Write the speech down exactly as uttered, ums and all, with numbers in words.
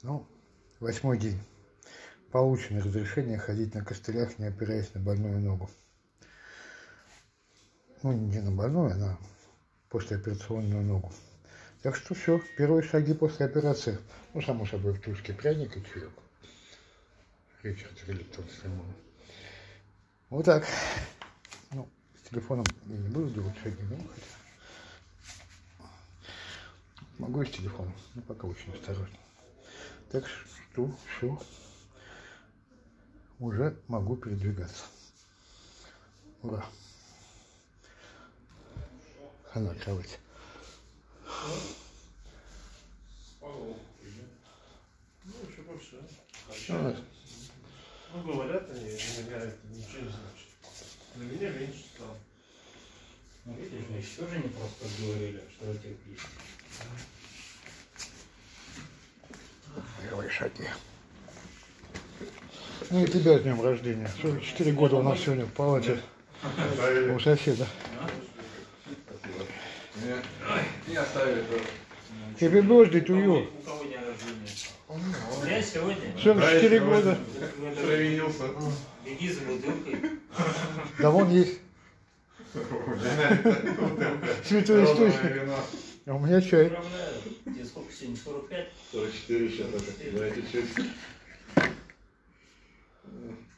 Ну, восьмой день. Получено разрешение ходить на костылях, не опираясь на больную ногу. Ну, не на больную, а на послеоперационную ногу. Так что все, первые шаги после операции. Ну, само собой, в тушке пряник и чаек. Ричард Риллингтон с лимоном. Вот так. Ну, с телефоном я не буду делать шаги, но хотя... Могу и с телефоном, но пока очень осторожно. Так что все. Уже могу передвигаться. Ура. Хана кровать. Ну, еще больше. А, Ну, говорят они, у меня это ничего не значит. На меня меньше стало. Ну, видишь, мы еще тоже не просто говорили, что у тебя пишет. Первые шаги. Ну и тебя с днем рождения. Четыре года у нас сегодня в палате у соседа. Не оставили. Happy birthday to you. У кого день рождения? У меня сегодня. сорок четыре года. Провинился. Беги за бутылкой. Да вон есть. Святой источник. А у меня чай. Поздравляю. Тебе сколько сегодня? сорок пять? сорок четыре сейчас. Давайте чуть.